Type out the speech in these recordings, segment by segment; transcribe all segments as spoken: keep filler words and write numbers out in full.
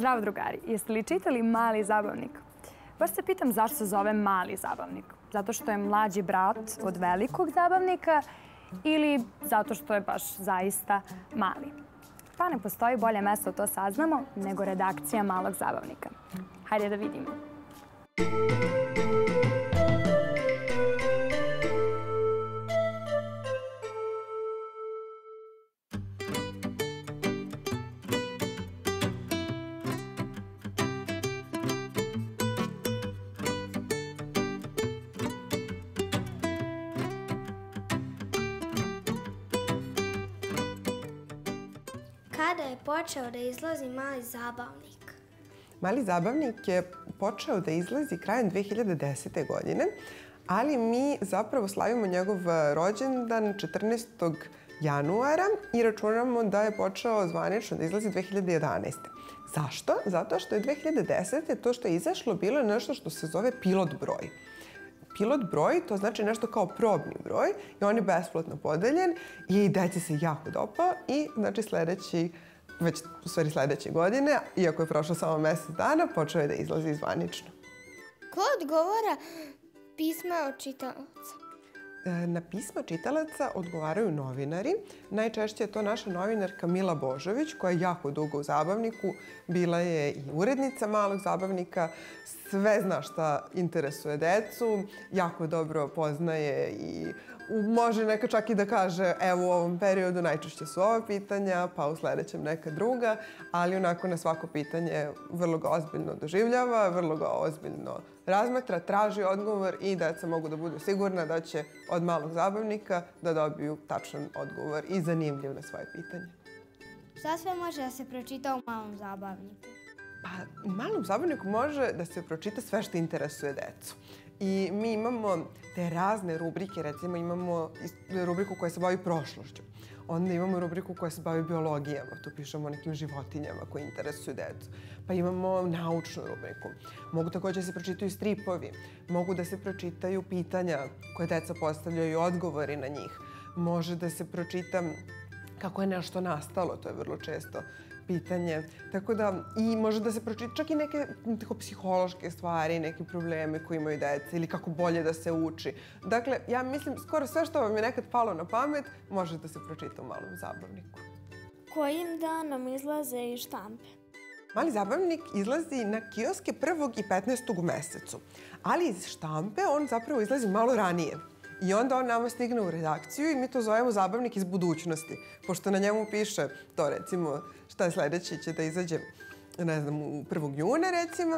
Zdravo drugari, jeste li čitali Mali zabavnik? Baš se pitam zašto se zove Mali zabavnik. Zato što je mlađi brat od velikog zabavnika ili zato što je baš zaista mali? Pa ne postoji bolje mesto da to saznamo nego redakcija Malog zabavnika. Hajde da vidimo. Kada je počeo da izlazi Mali zabavnik? Mali zabavnik je počeo da izlazi krajem dve hiljade desete. godine, ali mi zapravo slavimo njegov rođendan četrnaestog januara i računamo da je počeo zvanično da izlazi dve hiljade jedanaeste. Zašto? Zato što je dve hiljade desete. to što je izašlo bilo je nešto što se zove pilot broj. Pilot broj, to znači nešto kao probni broj i on je besplatno podeljen i deci se jako dopao i znači sledeći, već u stvari sledeće godine, iako je prošlo samo mesec dana, počeo je da izlazi zvanično. Ko odgovara pisma od čitalaca? Na pisma čitalaca odgovaraju novinari. Najčešće je to naša novinarka Mila Božović, koja je jako dugo u Zabavniku. Bila je i urednica Malog zabavnika. Sve zna šta interesuje decu. Jako dobro poznaje i može neka čak i da kaže evo u ovom periodu najčešće su ova pitanja, pa u sledećem neka druga, ali onako na svako pitanje vrlo ga ozbiljno doživljava, vrlo ga ozbiljno razmatra, traži odgovor i deca mogu da budu sigurna da će od Malog zabavnika da dobiju tačan odgovor i zanimljiv na svoje pitanje. Šta sve može da se pročita u Malom zabavniku? Pa, u Malom zabavniku može da se pročita sve što interesuje decu. I mi imamo te razne rubrike, recimo imamo rubriku koja se bavi prošlošću. Onda imamo rubriku koja se bavi biologijama, tu pišemo o nekim životinjama koje interesuju decu. Pa imamo naučnu rubriku. Mogu takođe da se pročitaju stripovi, mogu da se pročitaju pitanja koje deca postavljaju i odgovori na njih. Može da se pročita kako je nešto nastalo, to je vrlo često pitanje. Tako da, i može da se pročita čak i neke tako psihološke stvari, neke probleme koje imaju deca ili kako bolje da se uči. Dakle, ja mislim, skoro sve što vam je nekad palo na pamet može da se pročita u Malom zabavniku. Kojim danom izlaze i štampe? Mali zabavnik izlazi na kioske prvog i petnaestog u mesecu, ali iz štampe on zapravo izlazi malo ranije. I onda on nama stigne u redakciju i mi to zovemo zabavnik iz budućnosti, pošto na njemu piše to, recimo, šta je sledeće će da izađe, ne znam, u prvog juna, recimo,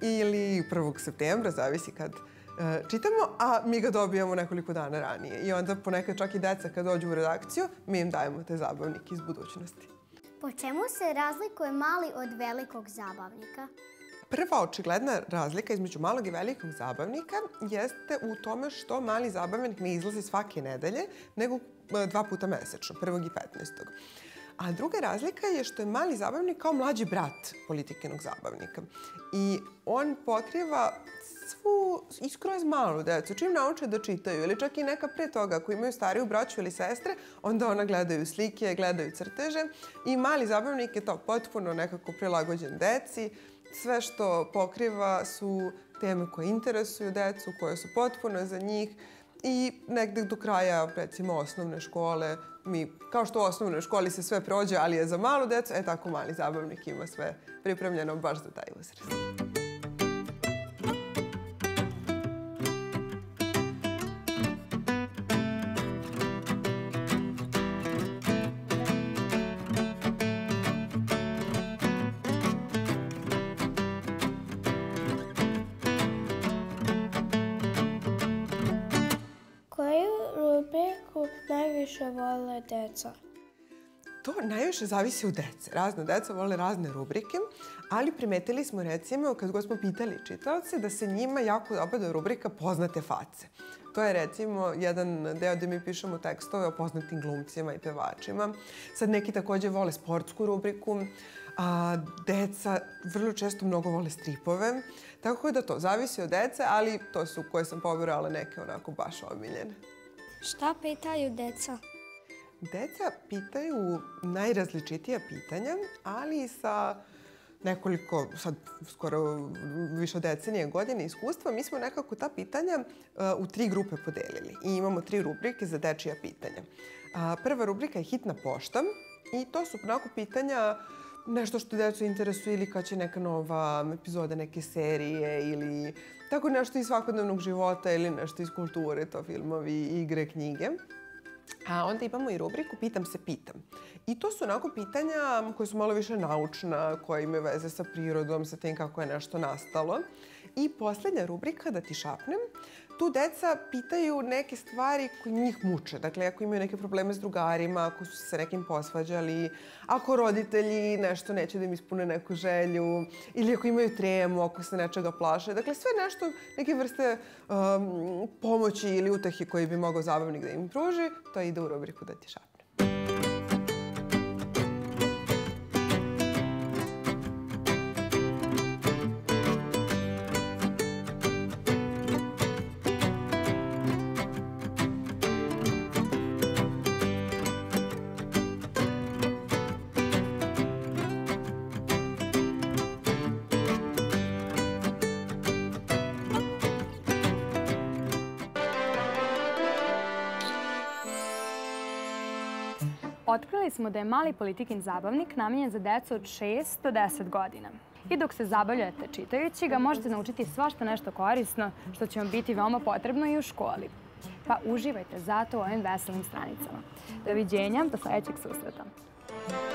ili prvog septembra, zavisi kad e, čitamo, a mi ga dobijamo nekoliko dana ranije. I onda ponekad čak i deca kad dođu u redakciju, mi im dajemo te zabavnike iz budućnosti. Po čemu se razlikuje Mali od velikog zabavnika? Prva očigledna razlika između Malog i velikog zabavnika jeste u tome što Mali zabavnik ne izlazi svake nedelje, nego dva puta mesečno, prvog i petnaestog. A druga razlika je što je Mali zabavnik kao mlađi brat Politikinog zabavnika. I on pokriva svu i skroz malu decu. Čim nauče da čitaju ili čak i neka pre toga ako imaju stariju braću ili sestre, onda ona gledaju slike, gledaju crteže i Mali zabavnik je to potpuno nekako prilagođen deci. Sve što pokriva su teme koje interesuju decu, koje su potpuno za njih i negde do kraja, recimo, osnovne škole. Mi, kao što u osnovnoj školi se sve prođe, ali je za malu decu, e tako Mali zabavnik ima sve pripremljeno baš za taj uzrast. Rubriku najviše vole deca? To najviše zavisi od dece. Razne deca vole razne rubrike, ali primetili smo, recimo, kad god smo pitali čitaoce, da se njima jako dopada rubrika Poznate face. To je, recimo, jedan deo gde mi pišemo tekstove o poznatim glumcima i pevačima. Sad neki takođe vole sportsku rubriku, a deca vrlo često mnogo vole stripove. Tako da to zavisi od dece, ali to su koje sam pobrala neke onako baš omiljene. Šta pitaju deca? Deca pitaju najrazličitija pitanja, ali sa nekoliko, sad skoro više od decenije godine iskustva, mi smo nekako ta pitanja uh, u tri grupe podelili i imamo tri rubrike za dečija pitanja. Uh, prva rubrika je hitna pošta i to su onako pitanja nešto što decu interesuje ili kad će neka nova epizoda neke serije ili tako nešto iz svakodnevnog života ili nešto iz kulture, to filmovi, igre, knjige. A onda imamo i rubriku Pitam se pitam. I to su onako pitanja koje su malo više naučna, koje imaju veze sa prirodom, sa tim kako je nešto nastalo. I poslednja rubrika, Da ti šapnem, tu deca pitaju neke stvari koje njih muče. Dakle, ako imaju neke probleme s drugarima, ako su se sa nekim posvađali, ako roditelji nešto neće da im ispune neku želju, ili ako imaju tremu, ako se nečega plaše. Dakle, sve nešto, neke vrste um, pomoći ili utehe koji bi mogao zabavnik da im pruži, to ide u rubriku Da ti šapnem. Otkrili smo da je mali Politikin zabavnik namijenjen za decu od šest do deset godina. I dok se zabavljate čitajući ga, možete naučiti svašta nešto korisno što će vam biti veoma potrebno i u školi. Pa uživajte zato u ovim veselim stranicama. Doviđenja, do sledećeg susreta.